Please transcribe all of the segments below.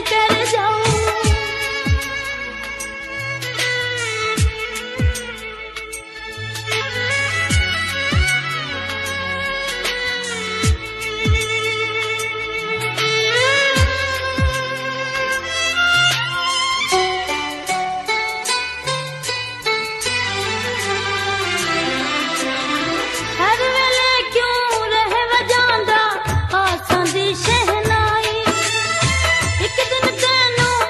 कर जाऊं। हर वेले क्यों रहे वजांदा आसां दी शहनाई, एक दिन तैनू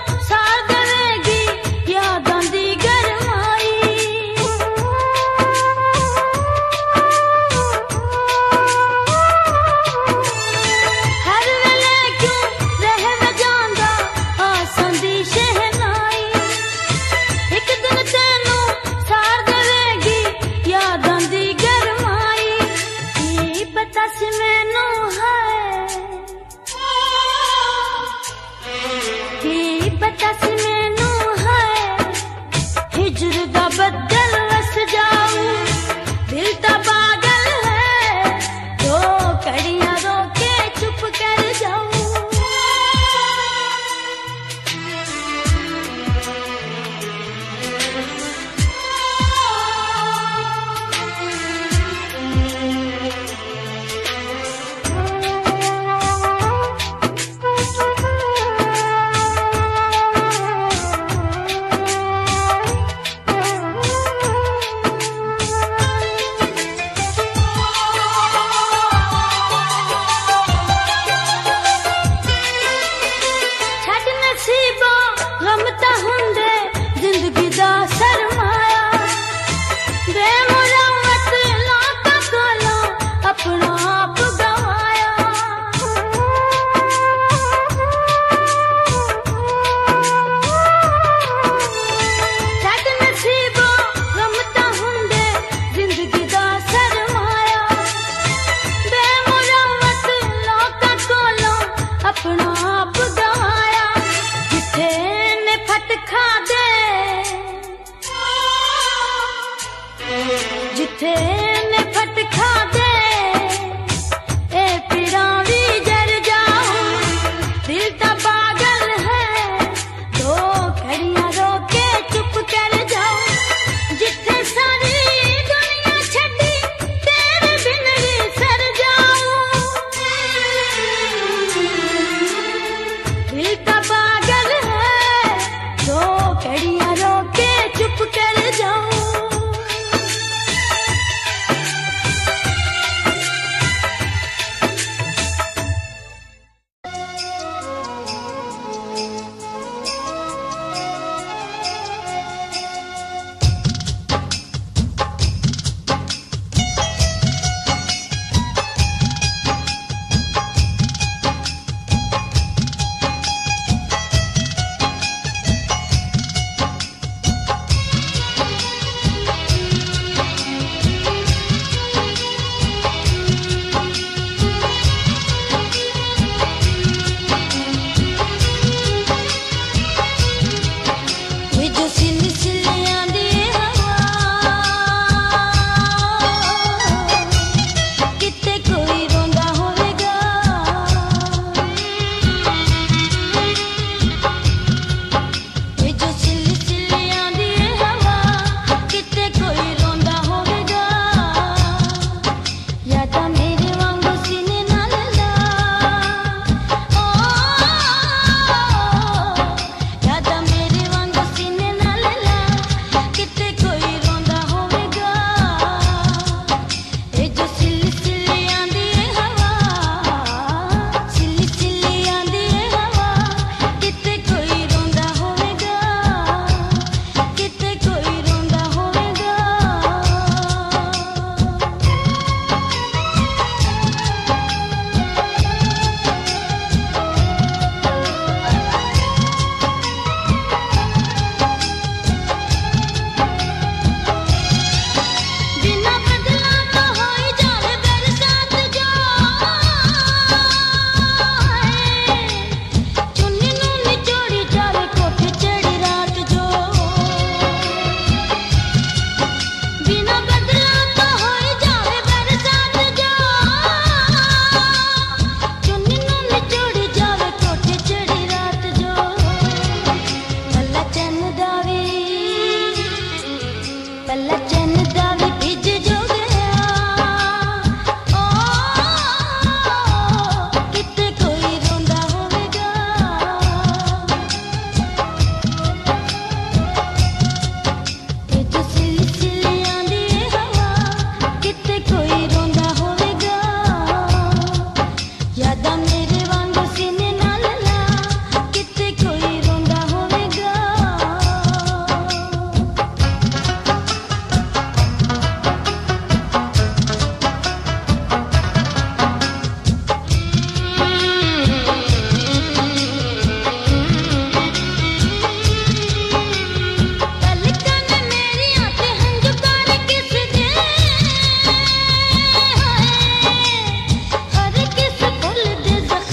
यादा मेरे वांग सीने नाल ला किते कोई रोंदा होवेगा। पलकन मेरियां ते हंझू कार किस दे हर किस फुल दे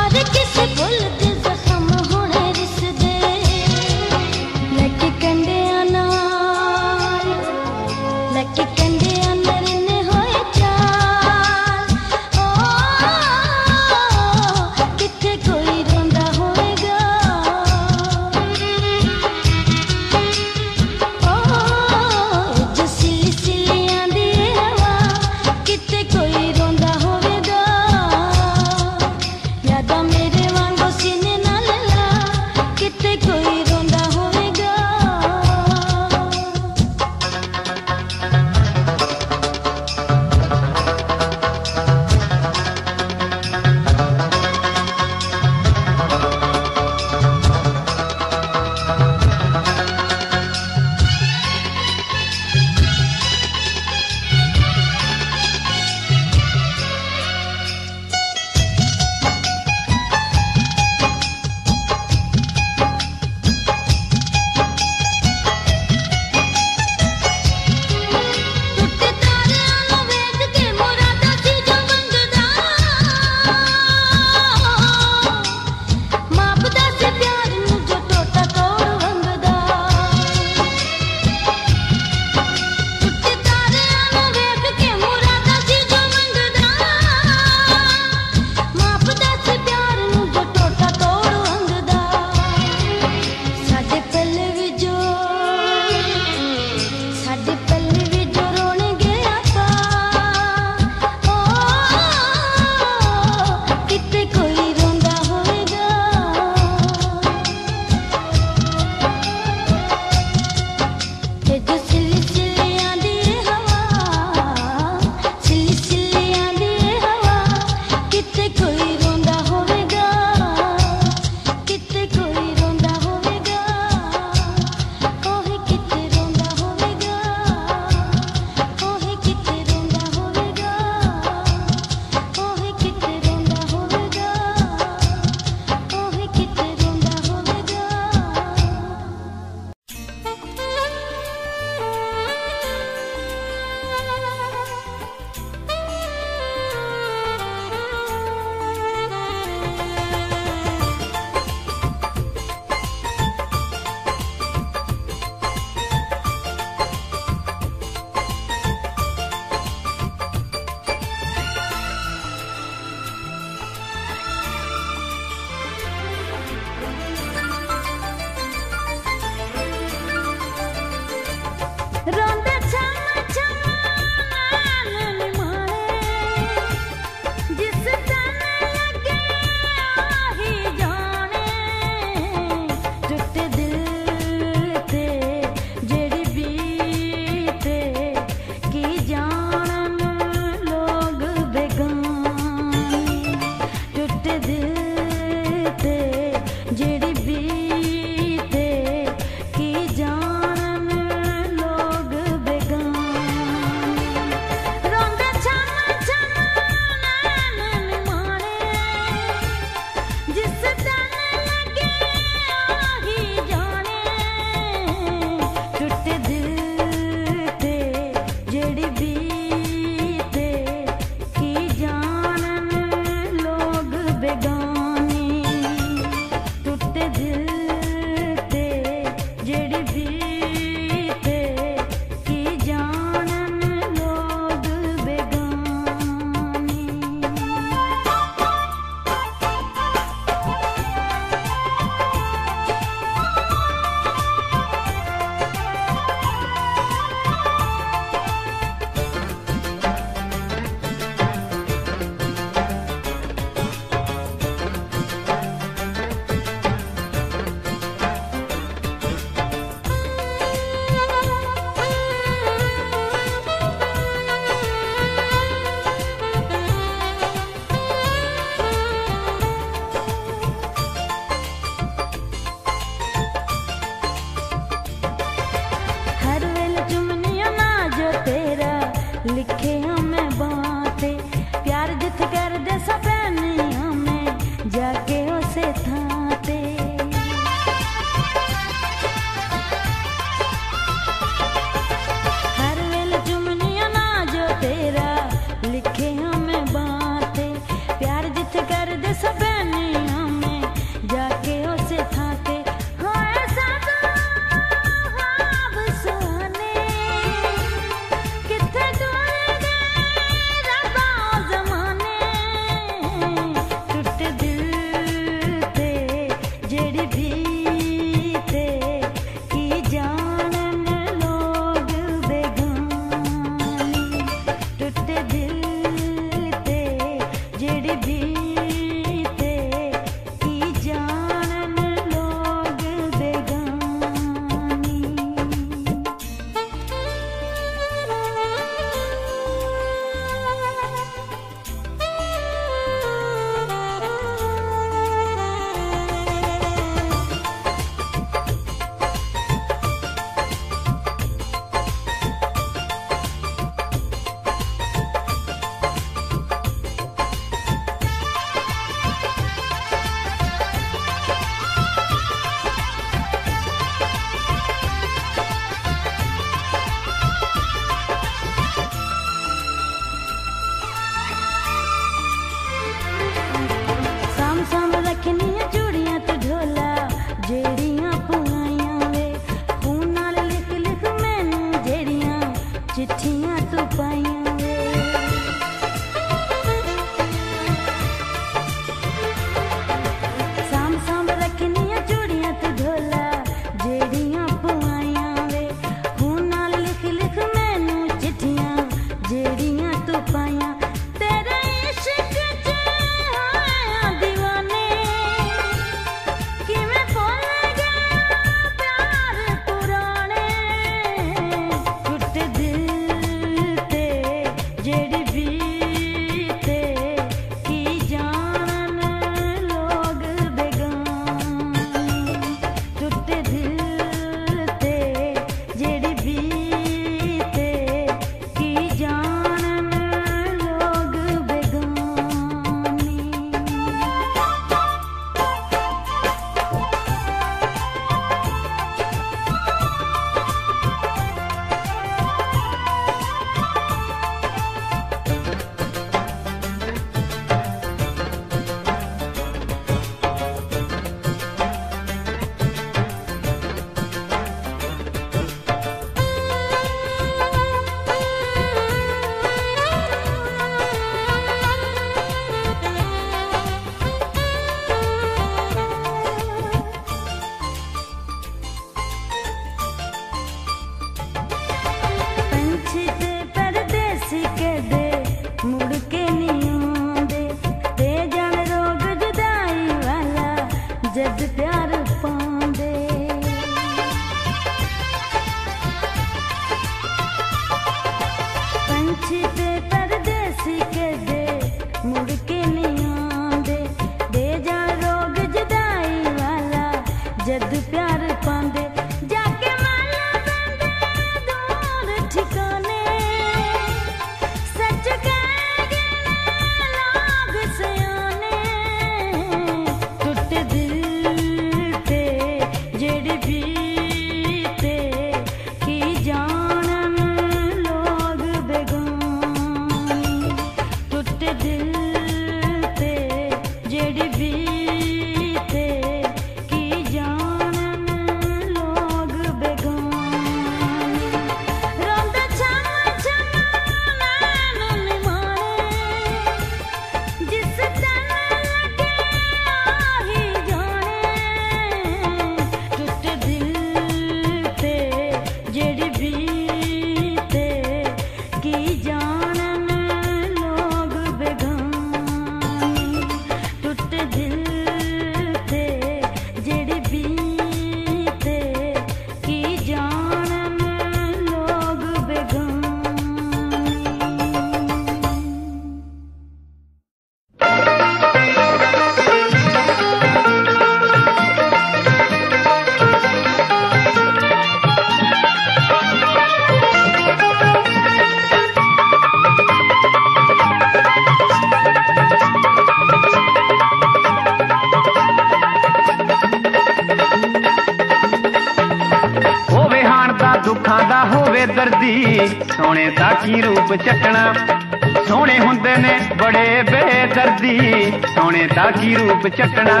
सोने दा की रूप चटना सोने हुंदे ने बड़े बेदर्दी सोने दा की रूप चटना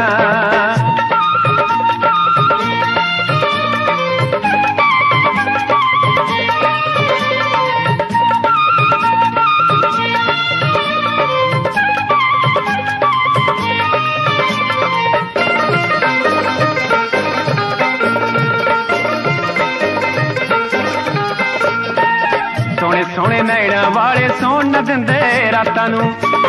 सोने नैना वाले सोन न दिंदे रातां नूं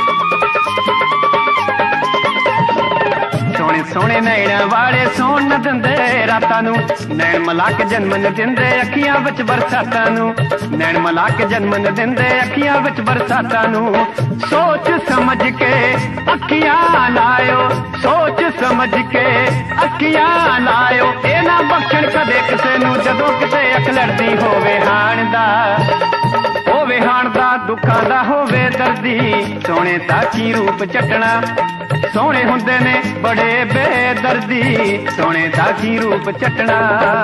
सोने सोने नैना वाले सोन न दिंदे रातां नूं नैन मिला के जन्म न दिंदे अखियां विच बरसातां नूं नैन मिला के जन्म न दिंदे अखियां विच बरसातां नूं सोच समझ के अखियां लायो सोच समझ के अखियां लायो ए ना बख्शण कदे किसे नूं जदों किते अख लड़दी होवे हाण दा हाण दा दुखां दा होवे दर्दी सोने दा की रूप चटना सोने हुंदे ने बड़े बेदर्दी सोने दा की रूप चटना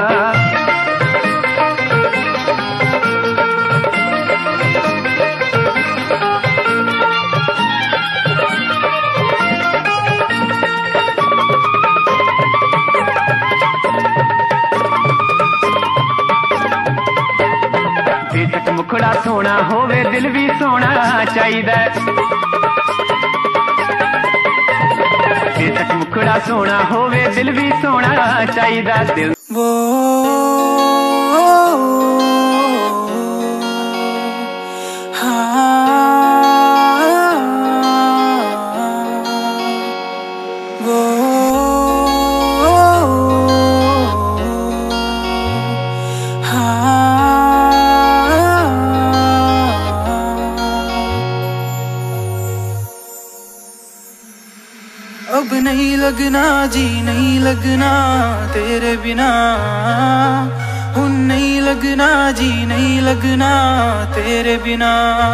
मुखड़ा सोना होवे दिल भी सोना चाहिदा बेशक मुखड़ा सोना होवे दिल भी सोना चाहिदा दिल वो अब नहीं नहीं लगना जी नहीं लगना तेरे बिना, नहीं लगना जी नहीं लगना तेरे बिना।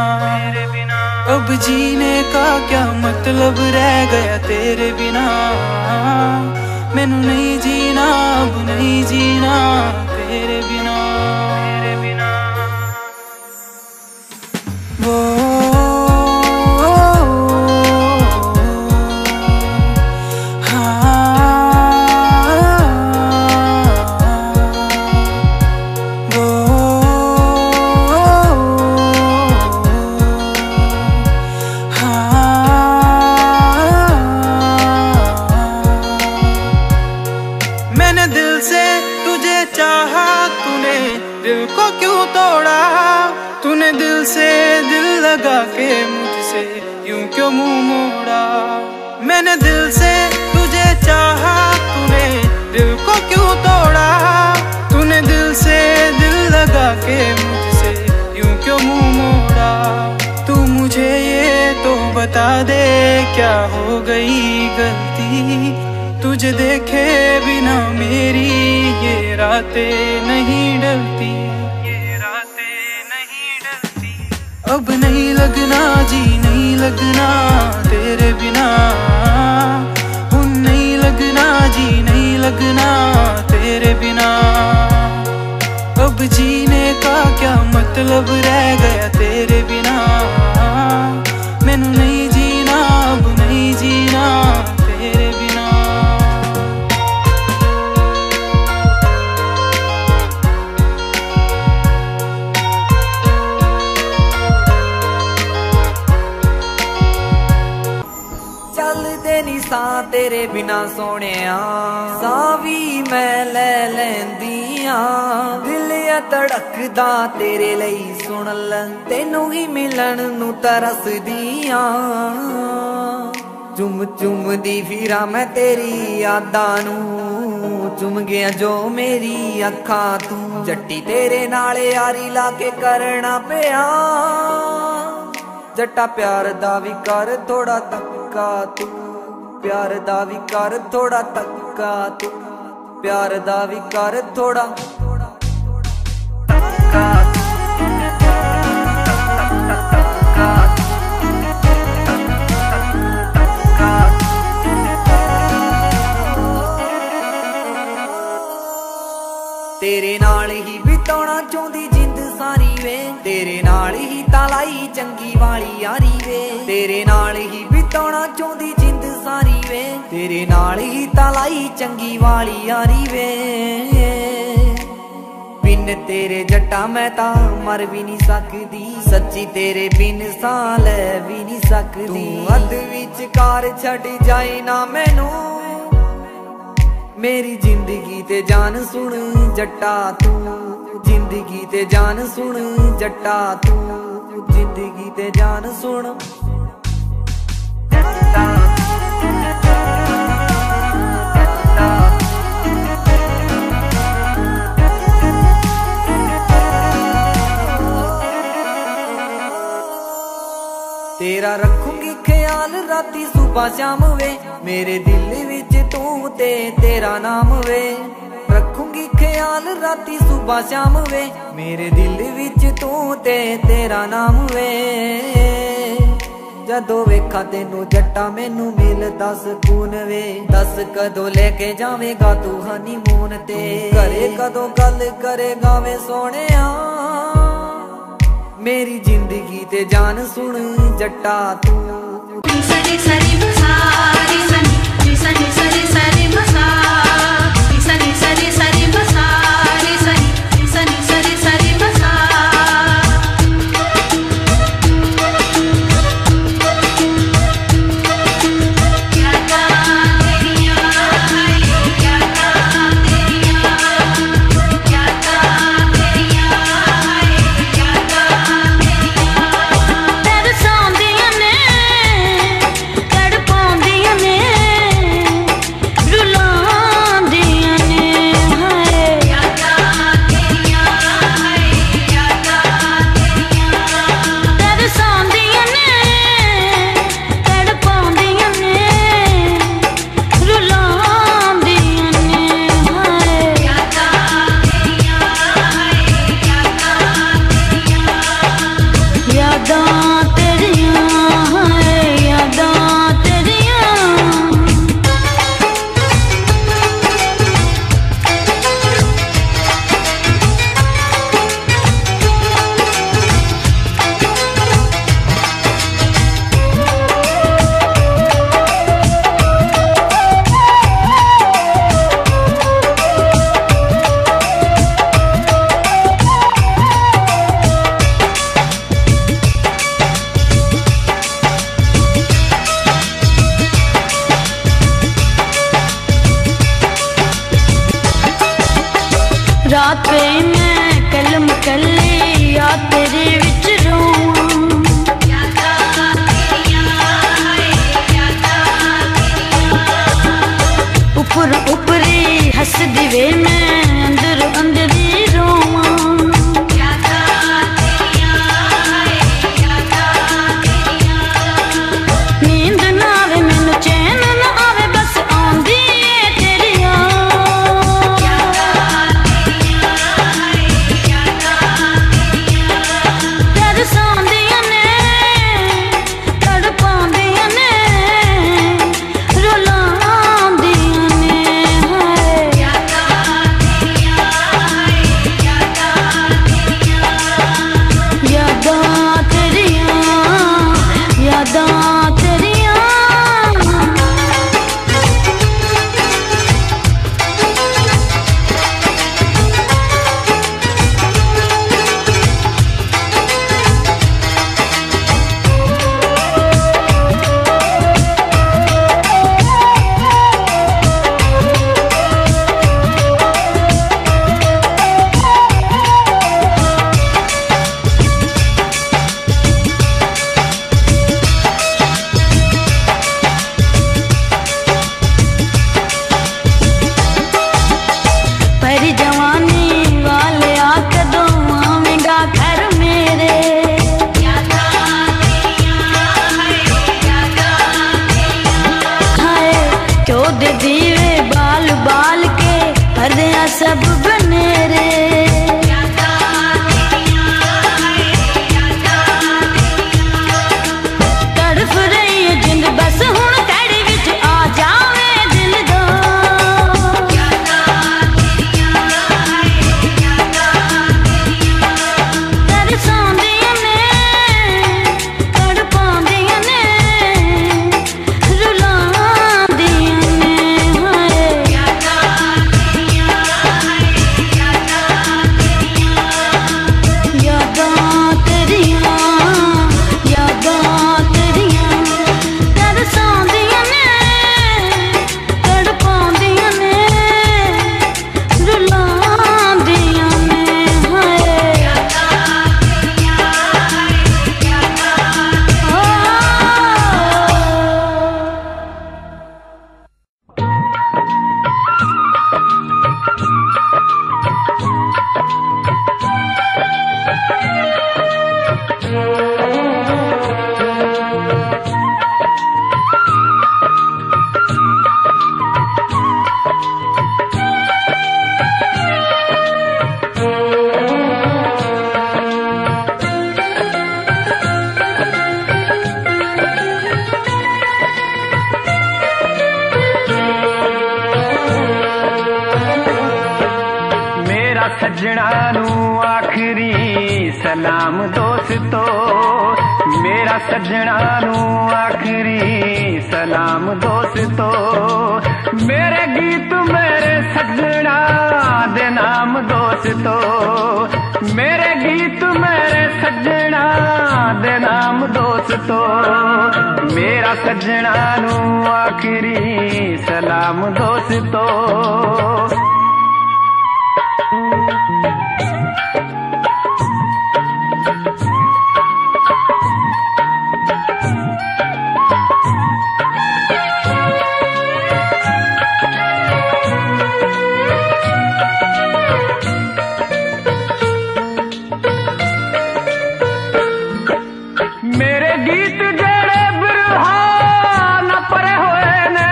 अब जीने का क्या मतलब रह गया तेरे बिना, मैनू नहीं जीना अब नहीं जीना तेरे बिना। वो मैंने दिल से तुझे चाहा, तूने दिल को क्यों तोड़ा, तूने दिल से दिल लगा के मुझसे यूं क्यों मुंह मोड़ा। मैंने दिल से तुझे चाहा, तूने दिल को क्यों तोड़ा, तूने दिल से दिल लगा के मुझसे यूं क्यों मुंह मोड़ा। तू मुझे ये तो बता दे क्या हो गई गलती, तुझे देखे बिना मेरी ये रातें नहीं डलती, ये रातें नहीं डलती। अब नहीं लगना जी नहीं लगना तेरे बिना, नहीं लगना जी नहीं लगना तेरे बिना। अब जीने का क्या मतलब रह गया तेरे बिना, मैनू नहीं जीना अब नहीं जीना तेरे बिना। चलदे नी सां तेरे बिना सोहणिया, सां भी मैं ले लैंदी आं। दिल धड़कदा तेरे लई सुन ल, तेनू ही मिलन नू तरसदी आं। चुम चुम दी फिरा मैं तेरी यादां नू, चुम गया जो मेरी अखां तू। जट्टी तेरे नाल यारी ला के करना पिया, जट्टा प्यार दा भी कर थोड़ा तक्का तू, प्यार दा भी कर थोड़ा तक्का तू, प्यार दा भी कर थोड़ा तक्का तू। तेरे नाल ही बिताउणा चाहुंदी जिंद सारी वे, तेरे नाल ही तालाई चंगी वाली यारी वे। तेरे नाल ही बिताउणा चाहुंदी जिंद सारी वे, तेरे नाल ही तालाई चंगी वाली यारी वे। बिन तेरे जट्टा मैं तां मर भी नहीं सकदी, सच्ची तेरे बिन सां लै भी नहीं सकदी। तू अध विचकार छड्ड जाए ना मैनू, मेरी जिंदगी ते जान सुन जट्टा तू, जिंदगी ते जान सुन जट्टा तू, जिंदगी ते जान सुन जट्टा। तेरा रखूंगी ख्याल राती सुबह शाम वे, मेरे दिल विच तू ते तेरा नाम वे। रखूंगी ख्याल राती सुबह शाम वे, मेरे दिल विच तू ते तेरा नाम वे। जदों वेखा तेनू जट्टा मैनू मिलदा सकून वे, दस कदों लेके जावेगा तू हनीमून ते, घरे कदों गल करेगा वे सोहणिया। मेरी जिंदगी ते जान सुन जट्टा तू। सरी सरी बसारी सनी सनी सरी सरी बसा, सनी सरी सरी बसारी सनी सनी सरी सरी बसा। रुला रात पे मैं कलम कली या तेरे विच रोवां उपर उपरी हस दिवे मैं अंदर अंदरी रोवां नींद ना आवे मैनू चैन ना आवे बस आंदी है तेरी तरसांदियां ने तड़पांदियां ने रुलांदियां ने यादां तेरियां यादां तेरियां परी जवानी वाले कदों आवेगा घर मेरे हाय क्यों दे दीवे बाल बाल के पर्दे सब बनेरे तड़फ रही है जिंद बस हुण कड़ी विच आ जावे दिल दा तरसांदियां ने तड़पांदियां ने रुलांदियां ने यादां तेरियां यादां तेरियां तरसांदियां ने तड़पांदियां ने रुलांदियां ने मेरा सज्जणा नू आखरी सलाम दोस्तों मेरा सज्जणा नू आखरी सलाम दोस्तों मेरे गीत मेरे सज्जणा दे नाम दोस्तों मेरे गीत मेरे सज्जणा दे नाम दोस्तों मेरा सज्जणा नू आखरी सलाम दोस्तों मेरे गीत जेड़े बिरहा न परे होए ने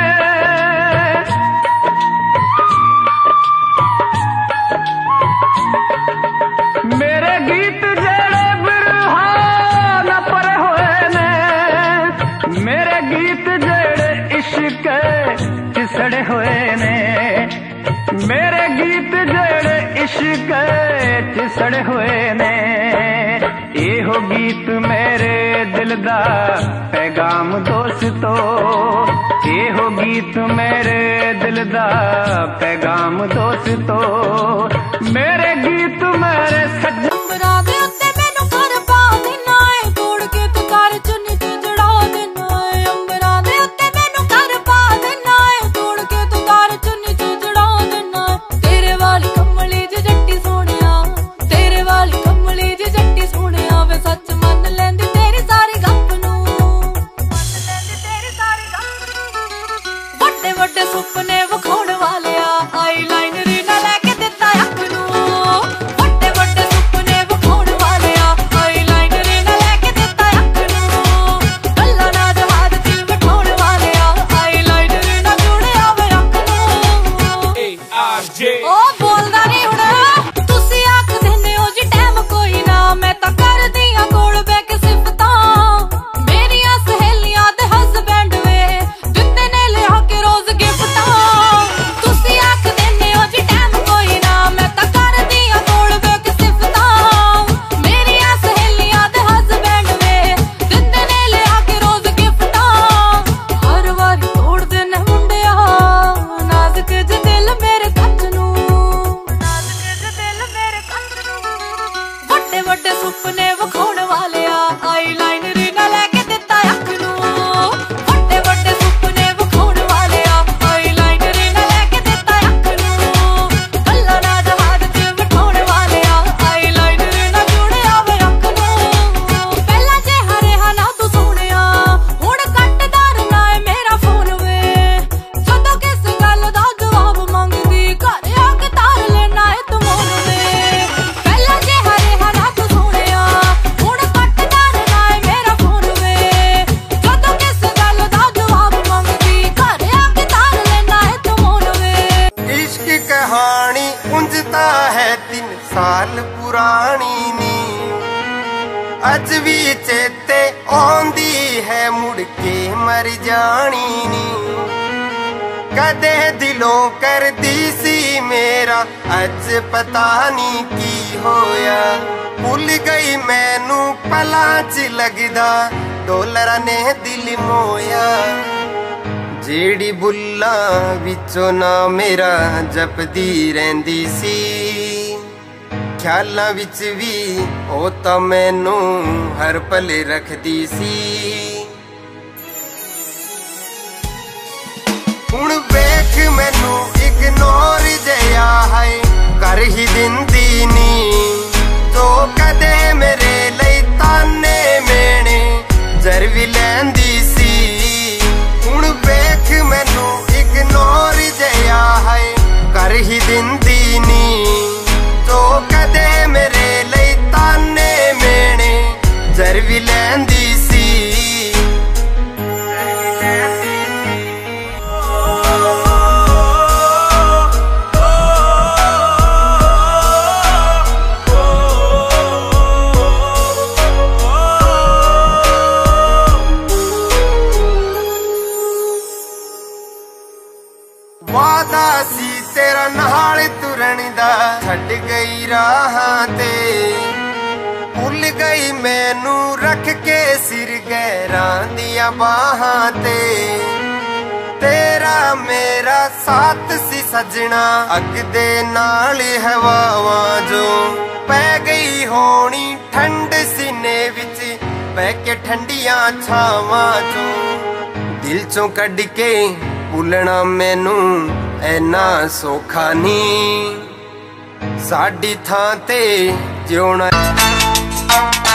मेरे गीत जेड़े बिरहा न परे होए ने मेरे गीत जेड़े इश्क चिसड़े होए ने मेरे गीत जेड़े इश्क चिसड़े होए ने एहो गीत मेरे दिल दा पैगाम दोस्तों एहो गीत मेरे दिल दा पैगाम दोस्तों मेरे गीत मेरे अंबरा दे उत्ते मैनू घर पा देना है तोड़ के तू कर चुन्नी तू जड़ा देना है अंबरा दे उत्ते मैनू घर पा देना है तोड़ के तू कर चुन्नी तू जड़ा देना है तेरे वाली कमली ज जट्टी ਸੁਪਨੇ ਵਿਖਾਉਣ ਵਾਲਿਆ ਆਈਲਾਈਨਰ ਨਾ ਲੈ ਕੇ ਦਿੱਤਾ ਅੱਖ ਨੂੰ ਵੱਡੇ ਵੱਡੇ ਸੁਪਨੇ ਵਿਖਾਉਣ ਵਾਲਿਆ ਆਈਲਾਈਨਰ ਨਾ ਲੈ ਕੇ ਦਿੱਤਾ ਅੱਖ ਨੂੰ ਗੱਲਾਂ ਨਾ ਜਹਾਜ਼ 'ਚ ਬਿਠਾਉਣ ਵਾਲਿਆ ਆਈਲਾਈਨਰ ਨਾ ਜੁੜਿਆ ਵੇ ਅੱਖ ਨੂੰ ਪਹਿਲਾਂ ਜੇ ਹਰਿਆ ਨਾ ਤੂੰ ਸੋਹਣਿਆ ਹੁਣ ਕੱਟਦਾ ਰਹਿਣਾ ਏ ਮੇਰਾ ਫੋਨ ਵੇ ਜਦੋਂ ਕਿਸ ਗੱਲ ਦਾ ਜਵਾਬ ਮੰਗਦੀ ਘਰ ਆ ਕੇ ਤਾਰ ਲੈਣਾ ਏ ਤੂੰ ਮੋਨ ਵੇ ਪਹਿਲਾਂ ਜੇ ਹਰਿਆ ਨਾ ਤੂੰ ਸੋਹਣਿਆ ਹੁਣ ਕੱਟਦਾ ਰਹਿਣਾ ਏ ਮੇਰਾ ਫੋਨ ਵੇ ਜਦੋਂ ਕਿਸ ਗੱਲ ਦਾ ਜਵਾਬ ਮੰਗਦੀ ਘਰ ਆ ਕੇ ਤਾਰ ਲੈਣਾ ਏ ਤੂੰ ਮੋਨ ਵੇ इश्क कहानी उंजता है 3 साल पुरानी नी अज भी चेते आंदी है मुड़ के मर जानी नी कदे दिलों कर दी सी मेरा अज पता नहीं की होया भुल गई मैनू पलां च लगदा डॉलर ने दिल मोया जेड़ी बुल्लां विचों ना मेरा जपदी रहिंदी सी ख्यालां विच भी ओ तां मैनू हर पल रखदी सी हुण वेख मैनू इग्नोर जिहा है कर ही दिंदी नी जो कदे मेरे लई ताने मेणे जर भी लैंदी सी हुण वेख मैनू इग्नोर जिहा है कर ही दिंदी नी जो कदे मेरे लई ताने मेणे जर भी लैंदी सी वादा सी तेरा नाल तुरन दा छड़ गई राहां ते भुल गई मैनू रख के सिर गैरां दियां बाहां ते तेरा मेरा साथ सी सजना अग दे नाल हवावां जो पै गई होनी ठंड सीने विच बह के ठंडियां छावां चो दिल चों कढ के भुलना मैनू ऐना सौखा नी साडी थां ते जिउणा